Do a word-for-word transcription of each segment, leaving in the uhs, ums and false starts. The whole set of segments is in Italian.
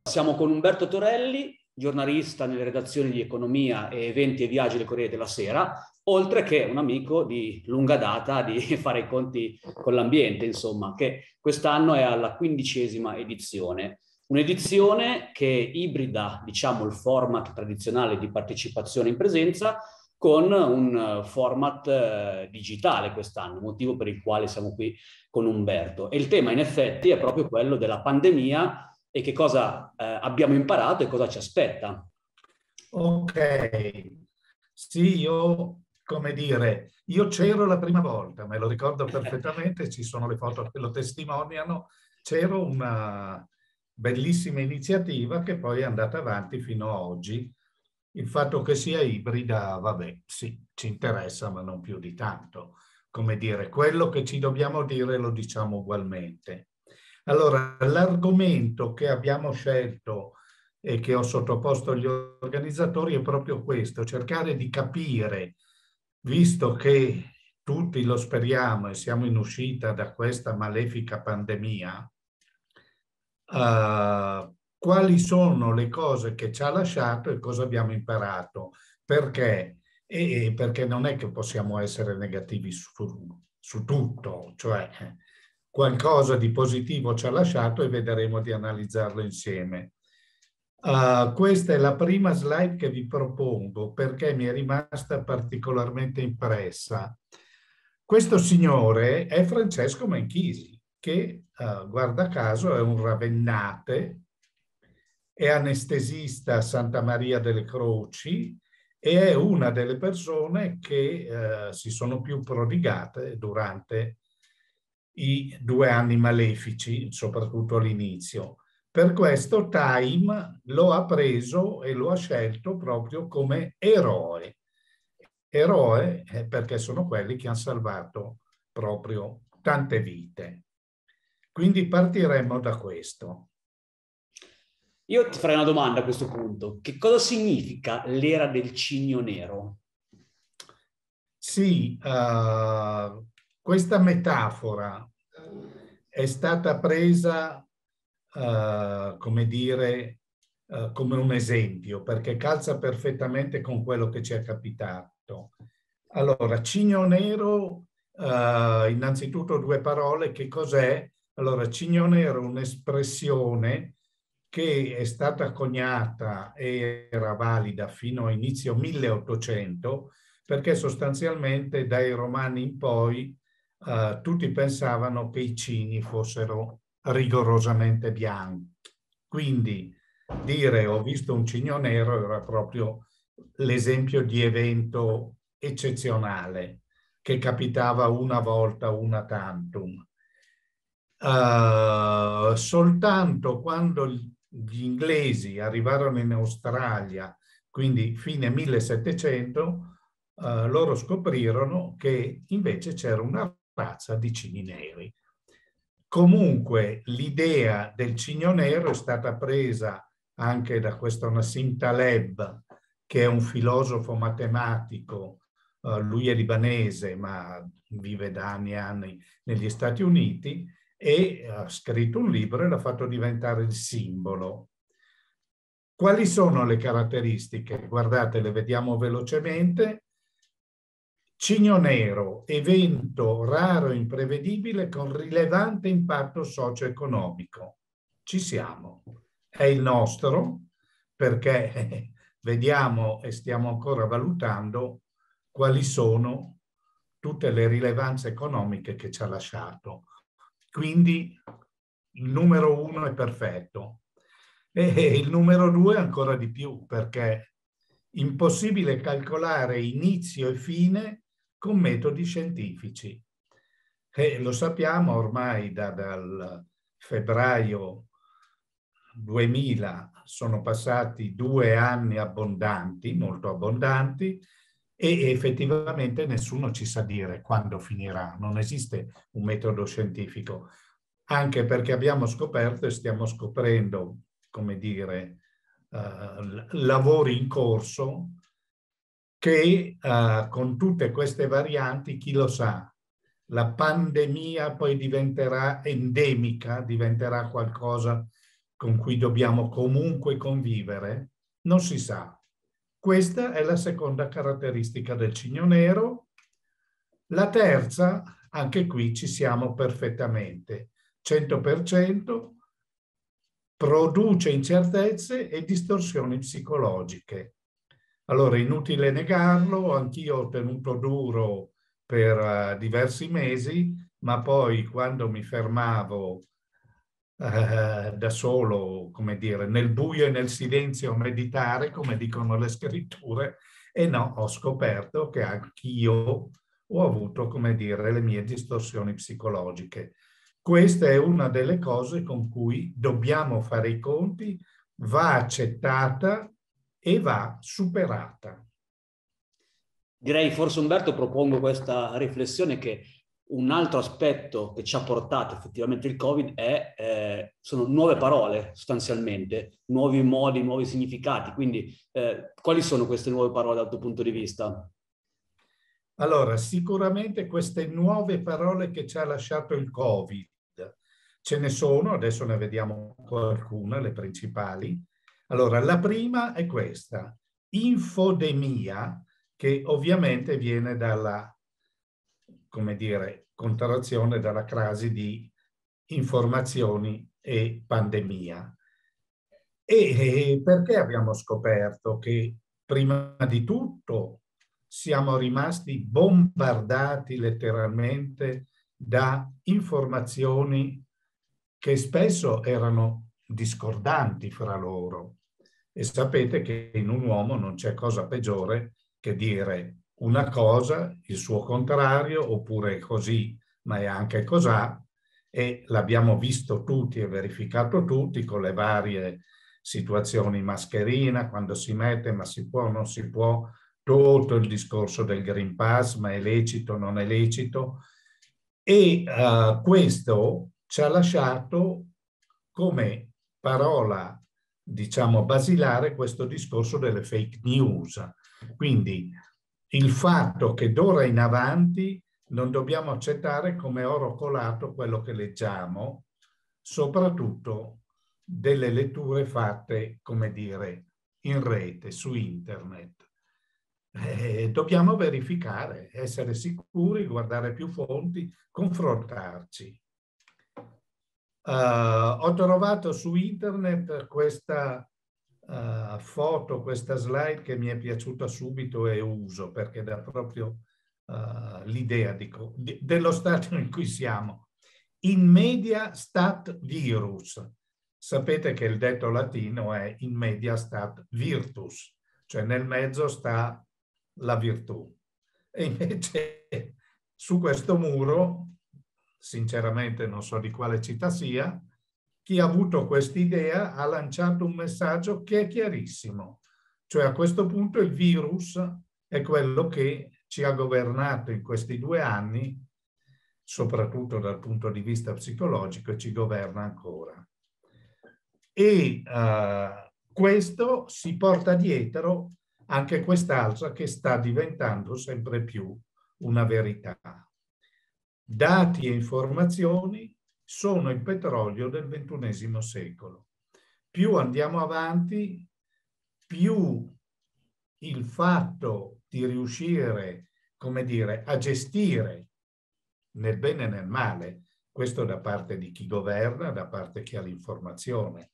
Siamo con Umberto Torelli, giornalista nelle redazioni di Economia e Eventi e Viaggi del Corriere della Sera, oltre che un amico di lunga data di fare i conti con l'ambiente, insomma, che quest'anno è alla quindicesima edizione. Un'edizione che ibrida, diciamo, il format tradizionale di partecipazione in presenza con un format eh, digitale quest'anno, motivo per il quale siamo qui con Umberto. E il tema, in effetti, è proprio quello della pandemia e che cosa eh, abbiamo imparato e cosa ci aspetta. Ok, sì, io, come dire, io c'ero la prima volta, me lo ricordo perfettamente, ci sono le foto che lo testimoniano, c'ero una bellissima iniziativa che poi è andata avanti fino a oggi. Il fatto che sia ibrida, vabbè, sì, ci interessa, ma non più di tanto. Come dire, quello che ci dobbiamo dire lo diciamo ugualmente. Allora, l'argomento che abbiamo scelto e che ho sottoposto agli organizzatori è proprio questo, cercare di capire, visto che tutti lo speriamo e siamo in uscita da questa malefica pandemia, uh, quali sono le cose che ci ha lasciato e cosa abbiamo imparato. Perché? E perché non è che possiamo essere negativi su, su tutto, cioè qualcosa di positivo ci ha lasciato e vedremo di analizzarlo insieme. Uh, questa è la prima slide che vi propongo perché mi è rimasta particolarmente impressa. Questo signore è Francesco Manchisi, che uh, guarda caso è un ravennate, è anestesista a Santa Maria delle Croci e è una delle persone che uh, si sono più prodigate durante i due anni malefici, soprattutto all'inizio. Per questo Time lo ha preso e lo ha scelto proprio come eroe. Eroe perché sono quelli che hanno salvato proprio tante vite. Quindi partiremo da questo. Io ti farei una domanda a questo punto. Che cosa significa l'era del cigno nero? Sì, uh, questa metafora è stata presa, uh, come dire, uh, come un esempio, perché calza perfettamente con quello che ci è capitato. Allora, cigno nero, uh, innanzitutto due parole, che cos'è? Allora, cigno nero è un'espressione che è stata coniata e era valida fino a inizio milleottocento, perché sostanzialmente dai Romani in poi uh, tutti pensavano che i cigni fossero rigorosamente bianchi. Quindi dire ho visto un cigno nero era proprio l'esempio di evento eccezionale che capitava una volta, una tantum. Uh, soltanto quando gli inglesi arrivarono in Australia, quindi fine millesettecento, Uh, loro scoprirono che invece c'era una razza di cigni neri. Comunque l'idea del cigno nero è stata presa anche da questo Nassim Taleb, che è un filosofo matematico, uh, lui è libanese ma vive da anni e anni negli Stati Uniti e ha scritto un libro e l'ha fatto diventare il simbolo. Quali sono le caratteristiche? Guardate, le vediamo velocemente. Cigno nero, evento raro e imprevedibile con rilevante impatto socio-economico. Ci siamo. È il nostro perché vediamo e stiamo ancora valutando quali sono tutte le rilevanze economiche che ci ha lasciato. Quindi il numero uno è perfetto. E il numero due ancora di più perché è impossibile calcolare inizio e fine con metodi scientifici. E lo sappiamo ormai da, dal febbraio duemila sono passati due anni abbondanti, molto abbondanti, e effettivamente nessuno ci sa dire quando finirà. Non esiste un metodo scientifico, anche perché abbiamo scoperto e stiamo scoprendo, come dire, uh, lavori in corso che uh, con tutte queste varianti, chi lo sa, la pandemia poi diventerà endemica, diventerà qualcosa con cui dobbiamo comunque convivere? Non si sa. Questa è la seconda caratteristica del cigno nero. La terza, anche qui ci siamo perfettamente, cento per cento, produce incertezze e distorsioni psicologiche. Allora, inutile negarlo, anch'io ho tenuto duro per uh, diversi mesi, ma poi quando mi fermavo uh, da solo, come dire, nel buio e nel silenzio a meditare, come dicono le scritture, e no, ho scoperto che anch'io ho avuto, come dire, le mie distorsioni psicologiche. Questa è una delle cose con cui dobbiamo fare i conti, va accettata e va superata. Direi, forse Umberto, propongo questa riflessione, che un altro aspetto che ci ha portato effettivamente il Covid è, eh, sono nuove parole sostanzialmente, nuovi modi, nuovi significati. Quindi eh, quali sono queste nuove parole dal tuo punto di vista? Allora, sicuramente queste nuove parole che ci ha lasciato il Covid, ce ne sono, adesso ne vediamo qualcuna, le principali. Allora, la prima è questa, infodemia, che ovviamente viene dalla, come dire, contrazione dalla crasi di informazioni e pandemia. E perché abbiamo scoperto che prima di tutto siamo rimasti bombardati letteralmente da informazioni che spesso erano discordanti fra loro. E sapete che in un uomo non c'è cosa peggiore che dire una cosa, il suo contrario, oppure così, ma è anche cos'ha, e l'abbiamo visto tutti e verificato tutti con le varie situazioni, mascherina, quando si mette, ma si può, non si può, tutto il discorso del Green Pass, ma è lecito, non è lecito, e uh, questo ci ha lasciato come parola, diciamo, basilare questo discorso delle fake news. Quindi il fatto che d'ora in avanti non dobbiamo accettare come oro colato quello che leggiamo, soprattutto delle letture fatte, come dire, in rete, su internet. Eh, dobbiamo verificare, essere sicuri, guardare più fonti, confrontarci. Uh, ho trovato su internet questa uh, foto, questa slide che mi è piaciuta subito e uso perché dà proprio uh, l'idea di, di, dello stato in cui siamo. In media stat virus. Sapete che il detto latino è in media stat virtus, cioè nel mezzo sta la virtù. E invece su questo muro, sinceramente non so di quale città sia, chi ha avuto quest'idea ha lanciato un messaggio che è chiarissimo. Cioè a questo punto il virus è quello che ci ha governato in questi due anni, soprattutto dal punto di vista psicologico, e ci governa ancora. E uh, questo si porta dietro anche quest'altra che sta diventando sempre più una verità. Dati e informazioni sono il petrolio del ventunesimo secolo. Più andiamo avanti, più il fatto di riuscire, come dire, a gestire nel bene e nel male, questo da parte di chi governa, da parte di chi ha l'informazione,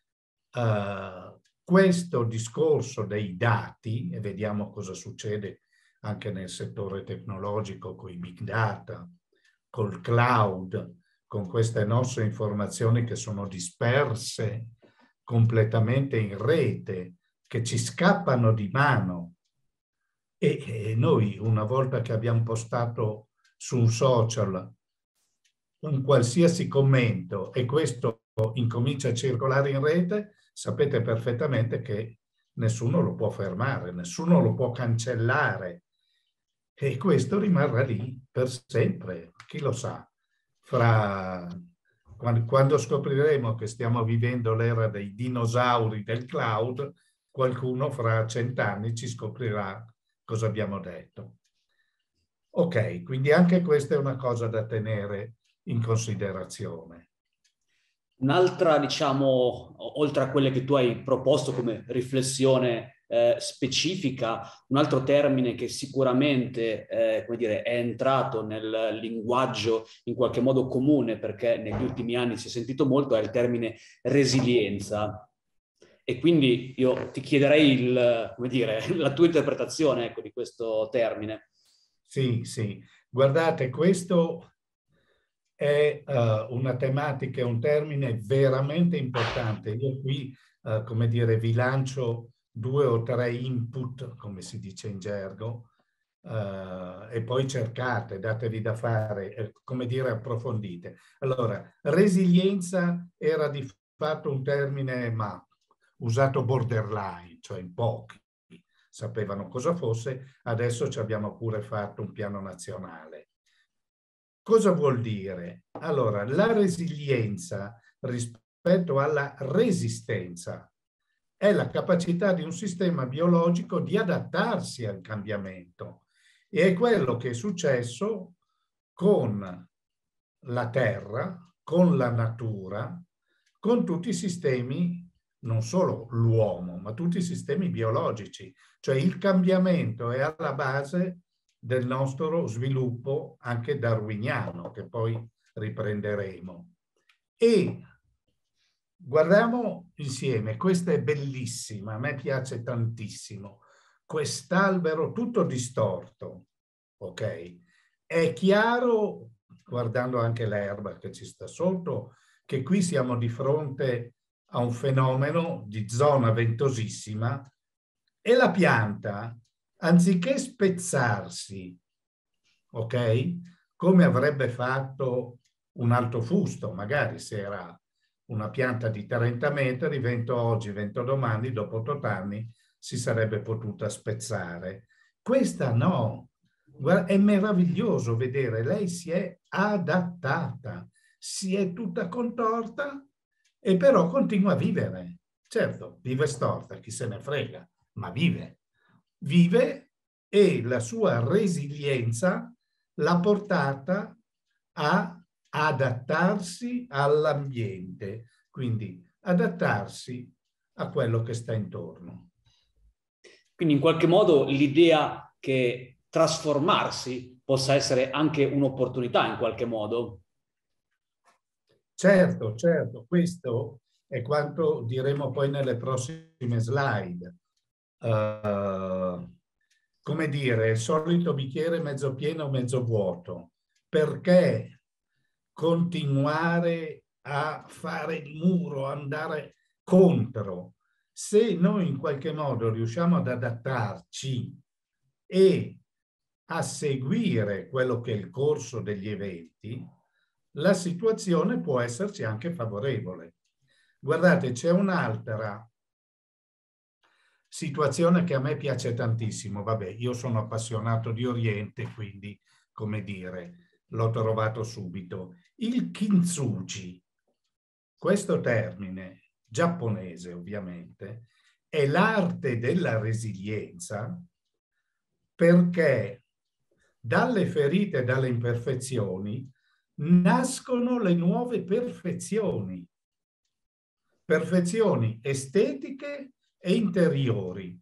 uh, questo discorso dei dati, e vediamo cosa succede anche nel settore tecnologico con i big data, col cloud, con queste nostre informazioni che sono disperse completamente in rete, che ci scappano di mano. E, e noi, una volta che abbiamo postato su un social un qualsiasi commento e questo incomincia a circolare in rete, sapete perfettamente che nessuno lo può fermare, nessuno lo può cancellare. E questo rimarrà lì per sempre, chi lo sa. Fra, quando, quando scopriremo che stiamo vivendo l'era dei dinosauri del cloud, qualcuno fra cent'anni ci scoprirà cosa abbiamo detto. Ok, quindi anche questa è una cosa da tenere in considerazione. Un'altra, diciamo, oltre a quelle che tu hai proposto come riflessione eh, specifica, un altro termine che sicuramente, eh, come dire, è entrato nel linguaggio in qualche modo comune, perché negli ultimi anni si è sentito molto, è il termine resilienza. E quindi io ti chiederei il, come dire, la tua interpretazione, ecco, di questo termine. Sì, sì. Guardate, questo è uh, una tematica, un termine veramente importante. Io qui, uh, come dire, vi lancio due o tre input, come si dice in gergo, uh, e poi cercate, datevi da fare, eh, come dire, approfondite. Allora, resilienza era di fatto un termine, ma usato borderline, cioè in pochi sapevano cosa fosse, adesso ci abbiamo pure fatto un piano nazionale. Cosa vuol dire? Allora, la resilienza rispetto alla resistenza è la capacità di un sistema biologico di adattarsi al cambiamento, e è quello che è successo con la Terra, con la natura, con tutti i sistemi, non solo l'uomo, ma tutti i sistemi biologici. Cioè il cambiamento è alla base del nostro sviluppo anche darwiniano, che poi riprenderemo. E guardiamo insieme, questa è bellissima, a me piace tantissimo, quest'albero tutto distorto, ok? È chiaro, guardando anche l'erba che ci sta sotto, che qui siamo di fronte a un fenomeno di zona ventosissima e la pianta, anziché spezzarsi, ok? Come avrebbe fatto un alto fusto, magari se era una pianta di trenta metri, vento oggi, vento domani, dopo otto anni si sarebbe potuta spezzare. Questa no. Guarda, è meraviglioso vedere, lei si è adattata, si è tutta contorta e però continua a vivere. Certo, vive storta, chi se ne frega, ma vive. Vive e la sua resilienza l'ha portata a adattarsi all'ambiente, quindi adattarsi a quello che sta intorno. Quindi in qualche modo l'idea che trasformarsi possa essere anche un'opportunità in qualche modo. Certo, certo, questo è quanto diremo poi nelle prossime slide. Uh, come dire, il solito bicchiere mezzo pieno o mezzo vuoto. Perché continuare a fare il muro, andare contro? Se noi in qualche modo riusciamo ad adattarci e a seguire quello che è il corso degli eventi, la situazione può esserci anche favorevole. Guardate, c'è un'altra situazione che a me piace tantissimo. Vabbè, io sono appassionato di Oriente, quindi, come dire, l'ho trovato subito. Il kintsugi, questo termine giapponese ovviamente, è l'arte della resilienza, perché dalle ferite e dalle imperfezioni nascono le nuove perfezioni, perfezioni estetiche e interiori.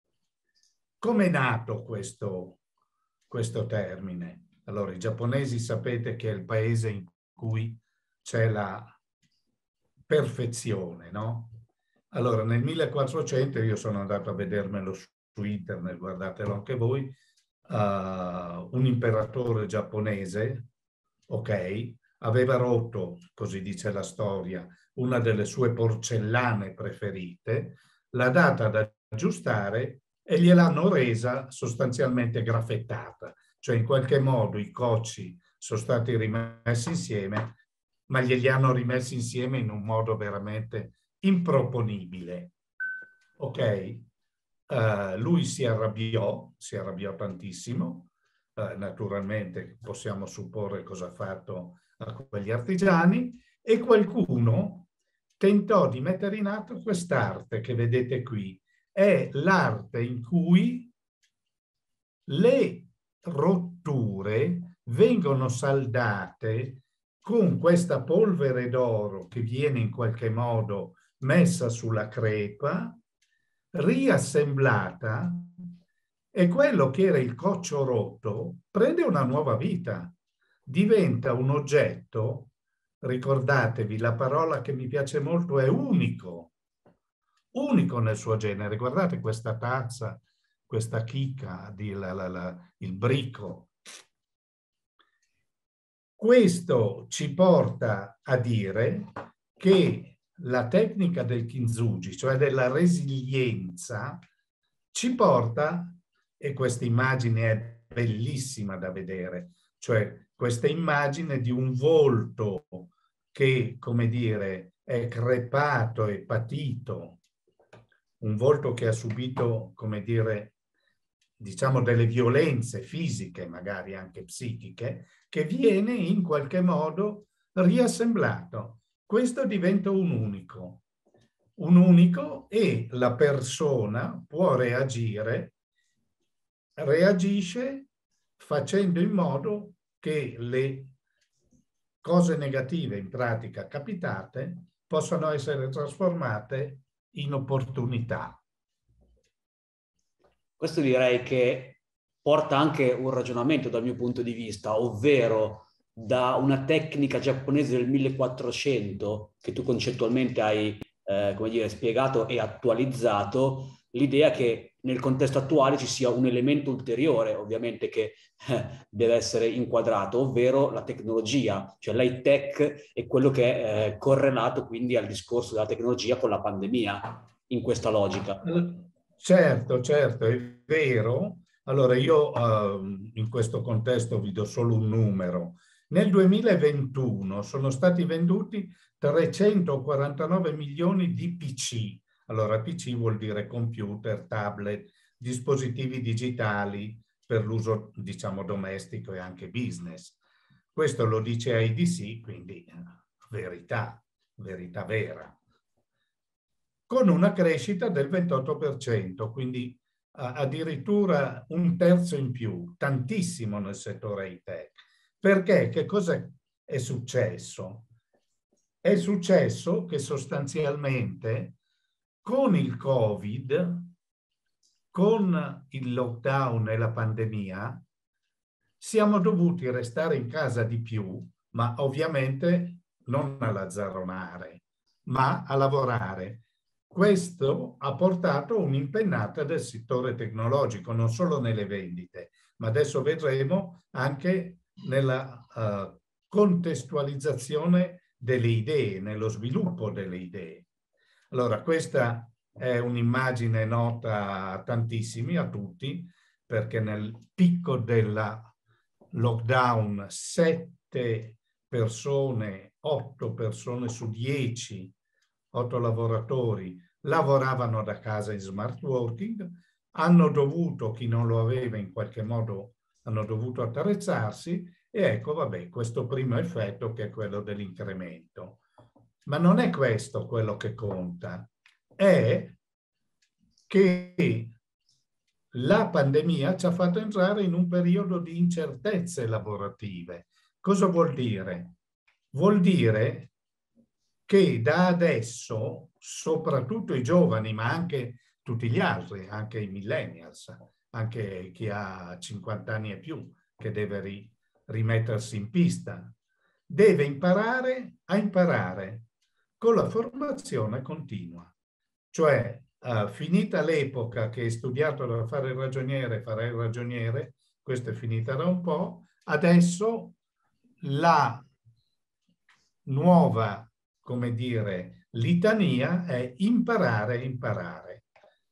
Come è nato questo, questo termine? Allora, i giapponesi sapete che è il paese in cui c'è la perfezione, no? Allora, nel millequattrocento, io sono andato a vedermelo su internet, guardatelo anche voi, uh, un imperatore giapponese, ok, aveva rotto, così dice la storia, una delle sue porcellane preferite, l'ha data ad aggiustare e gliel'hanno resa sostanzialmente graffettata, cioè in qualche modo i cocci sono stati rimessi insieme, ma glieli hanno rimessi insieme in un modo veramente improponibile. Ok? Uh, lui si arrabbiò, si arrabbiò tantissimo, uh, naturalmente possiamo supporre cosa ha fatto a quegli artigiani, e qualcuno tentò di mettere in atto quest'arte che vedete qui. È l'arte in cui le rotture vengono saldate con questa polvere d'oro che viene in qualche modo messa sulla crepa, riassemblata, e quello che era il coccio rotto prende una nuova vita, diventa un oggetto, ricordatevi, la parola che mi piace molto è unico, unico nel suo genere. Guardate questa tazza, questa chicca, di la, la, la, il bricco. Questo ci porta a dire che la tecnica del Kintsugi, cioè della resilienza, ci porta, e questa immagine è bellissima da vedere, cioè questa immagine di un volto che, come dire, è crepato e patito, un volto che ha subito, come dire, diciamo delle violenze fisiche, magari anche psichiche, che viene in qualche modo riassemblato. Questo diventa un unico. Un unico, e la persona può reagire, reagisce facendo in modo che le cose negative in pratica capitate possano essere trasformate in opportunità. Questo direi che porta anche un ragionamento dal mio punto di vista, ovvero da una tecnica giapponese del millequattrocento che tu concettualmente hai eh, come dire, spiegato e attualizzato, l'idea che nel contesto attuale ci sia un elemento ulteriore, ovviamente, che eh, deve essere inquadrato, ovvero la tecnologia, cioè l'high tech è quello che è eh, correlato quindi al discorso della tecnologia con la pandemia, in questa logica. Certo, certo, è vero. Allora io uh, in questo contesto vi do solo un numero. Nel duemilaventuno sono stati venduti trecentoquarantanove milioni di P C. Allora P C vuol dire computer, tablet, dispositivi digitali per l'uso, diciamo, domestico e anche business. Questo lo dice I D C, quindi verità, verità vera, con una crescita del ventotto per cento, quindi addirittura un terzo in più, tantissimo nel settore high-tech. Perché? Che cosa è successo? È successo che sostanzialmente con il Covid, con il lockdown e la pandemia, siamo dovuti restare in casa di più, ma ovviamente non a lazzaronare, ma a lavorare. Questo ha portato un'impennata del settore tecnologico, non solo nelle vendite, ma adesso vedremo anche nella uh, contestualizzazione delle idee, nello sviluppo delle idee. Allora, questa è un'immagine nota a tantissimi, a tutti, perché nel picco della lockdown sette persone, otto persone su dieci, otto lavoratori lavoravano da casa in smart working, hanno dovuto, chi non lo aveva in qualche modo, hanno dovuto attrezzarsi, e ecco, vabbè, questo primo effetto che è quello dell'incremento. Ma non è questo quello che conta, è che la pandemia ci ha fatto entrare in un periodo di incertezze lavorative. Cosa vuol dire? Vuol dire che da adesso, soprattutto i giovani, ma anche tutti gli altri, anche i millennials, anche chi ha cinquanta anni e più, che deve ri rimettersi in pista, deve imparare a imparare con la formazione continua. Cioè, uh, finita l'epoca che hai studiato da fare il ragioniere, farai il ragioniere, questa è finita da un po', adesso la nuova, come dire, litania è imparare, imparare.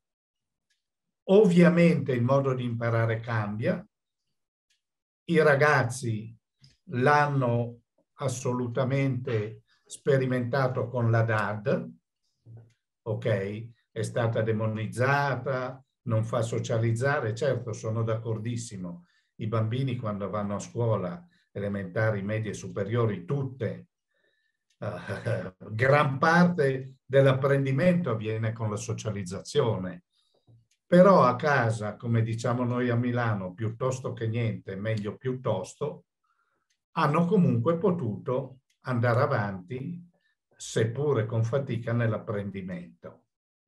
Ovviamente il modo di imparare cambia, i ragazzi l'hanno assolutamente sperimentato con la D A D, ok? È stata demonizzata, non fa socializzare, certo, sono d'accordissimo. I bambini quando vanno a scuola, elementari, medie, superiori, tutte, uh, gran parte dell'apprendimento avviene con la socializzazione. Però a casa, come diciamo noi a Milano, piuttosto che niente, meglio piuttosto, hanno comunque potuto andare avanti, seppure con fatica, nell'apprendimento.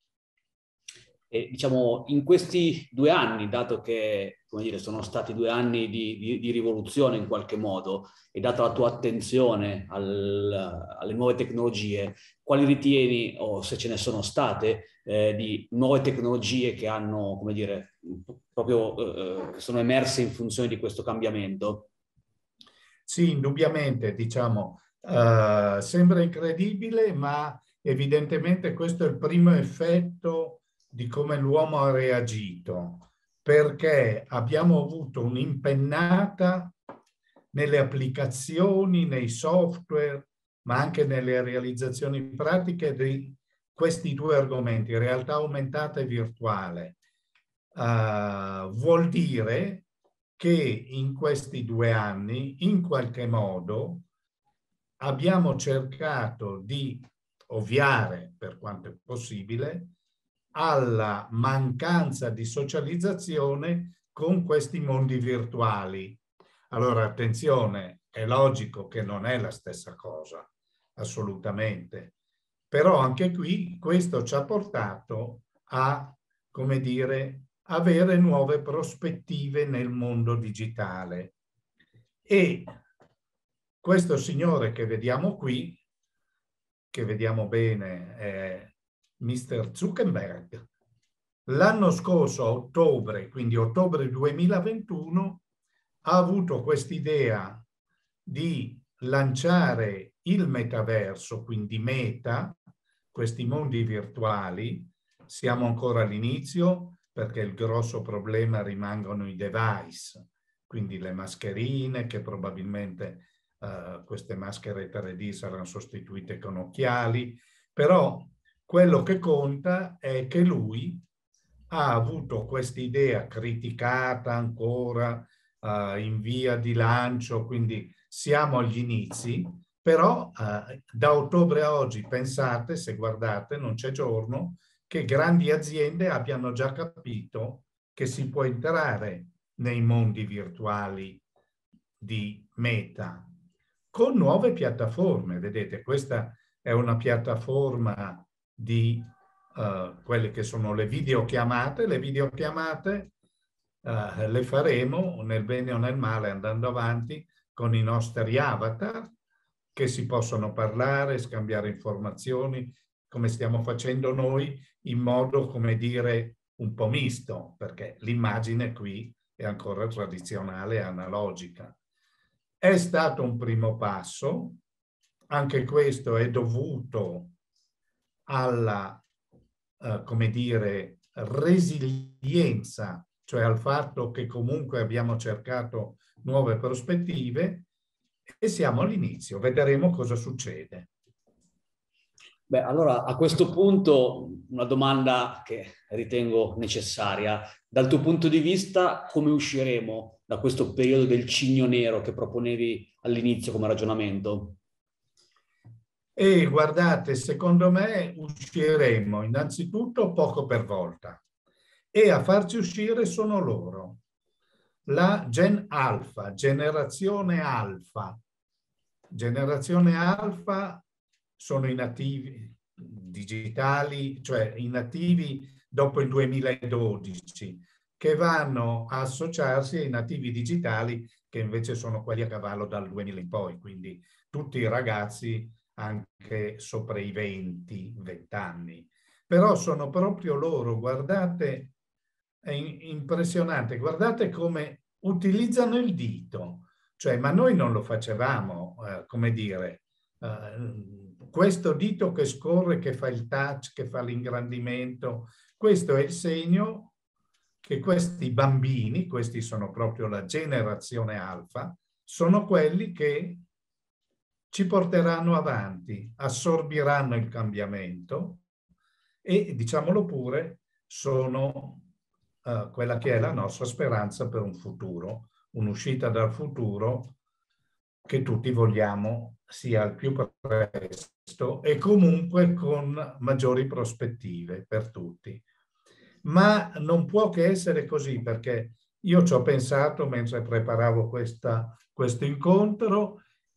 E, diciamo, in questi due anni, dato che, come dire, sono stati due anni di, di, di rivoluzione in qualche modo, e data la tua attenzione al, alle nuove tecnologie, quali ritieni, o se ce ne sono state, eh, di nuove tecnologie che hanno, come dire, proprio, eh, che sono emerse in funzione di questo cambiamento? Sì, indubbiamente, diciamo, uh, sembra incredibile, ma evidentemente questo è il primo effetto di come l'uomo ha reagito, perché abbiamo avuto un'impennata nelle applicazioni, nei software, ma anche nelle realizzazioni pratiche di questi due argomenti, realtà aumentata e virtuale. Uh, vuol dire che in questi due anni, in qualche modo, abbiamo cercato di ovviare, per quanto è possibile, alla mancanza di socializzazione con questi mondi virtuali. Allora, attenzione, è logico che non è la stessa cosa, assolutamente. Però anche qui questo ci ha portato a, come dire, avere nuove prospettive nel mondo digitale. E questo signore che vediamo qui, che vediamo bene, è mister Zuckerberg, l'anno scorso, a ottobre, quindi ottobre duemilaventuno, ha avuto quest'idea di lanciare il metaverso, quindi Meta, questi mondi virtuali. Siamo ancora all'inizio, perché il grosso problema rimangono i device, quindi le mascherine, che probabilmente uh, queste maschere tre D saranno sostituite con occhiali, però quello che conta è che lui ha avuto questa idea criticata ancora, uh, in via di lancio, quindi siamo agli inizi, però uh, da ottobre a oggi, pensate, se guardate, non c'è giorno che grandi aziende abbiano già capito che si può entrare nei mondi virtuali di Meta con nuove piattaforme. Vedete, questa è una piattaforma di uh, quelle che sono le videochiamate. Le videochiamate uh, le faremo nel bene o nel male andando avanti con i nostri avatar, che si possono parlare, scambiare informazioni, come stiamo facendo noi, in modo, come dire, un po' misto, perché l'immagine qui è ancora tradizionale e analogica. È stato un primo passo, anche questo è dovuto alla, eh, come dire, resilienza, cioè al fatto che comunque abbiamo cercato nuove prospettive e siamo all'inizio, vedremo cosa succede. Beh, allora a questo punto una domanda che ritengo necessaria. Dal tuo punto di vista, come usciremo da questo periodo del cigno nero che proponevi all'inizio come ragionamento? E guardate, secondo me usciremo innanzitutto poco per volta, e a farci uscire sono loro, la Gen Alpha, generazione Alfa. Generazione Alfa sono i nativi digitali, cioè i nativi dopo il duemiladodici, che vanno a associarsi ai nativi digitali che invece sono quelli a cavallo dal duemila in poi, quindi tutti i ragazzi anche sopra i venti, venti anni. Però sono proprio loro, guardate, è impressionante, guardate come utilizzano il dito. Cioè, ma noi non lo facevamo, eh, come dire, eh, questo dito che scorre, che fa il touch, che fa l'ingrandimento, questo è il segno che questi bambini, questi sono proprio la generazione alfa, sono quelli che ci porteranno avanti, assorbiranno il cambiamento e, diciamolo pure, sono uh, quella che è la nostra speranza per un futuro, un'uscita dal futuro che tutti vogliamo sia al più presto e comunque con maggiori prospettive per tutti. Ma non può che essere così, perché io ci ho pensato mentre preparavo questa, questo incontro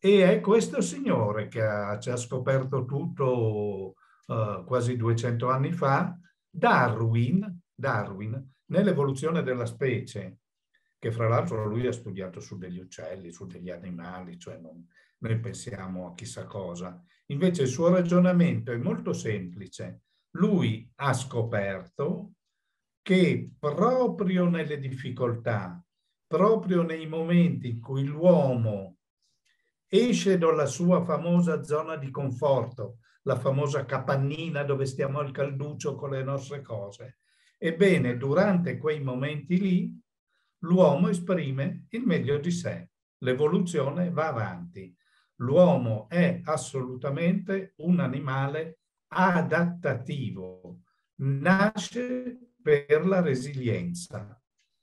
E è questo signore che ha, ci ha scoperto tutto uh, quasi duecento anni fa, Darwin, Darwin, nell'evoluzione della specie, che fra l'altro lui ha studiato su degli uccelli, su degli animali, cioè non, noi pensiamo a chissà cosa. Invece il suo ragionamento è molto semplice. Lui ha scoperto che proprio nelle difficoltà, proprio nei momenti in cui l'uomo esce dalla sua famosa zona di conforto, la famosa capannina dove stiamo al calduccio con le nostre cose, ebbene, durante quei momenti lì, l'uomo esprime il meglio di sé. L'evoluzione va avanti. L'uomo è assolutamente un animale adattativo. Nasce per la resilienza.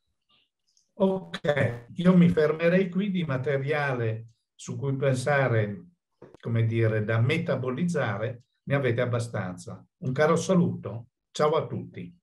Ok, io mi fermerei qui. Di materiale su cui pensare, come dire, da metabolizzare, ne avete abbastanza. Un caro saluto. Ciao a tutti.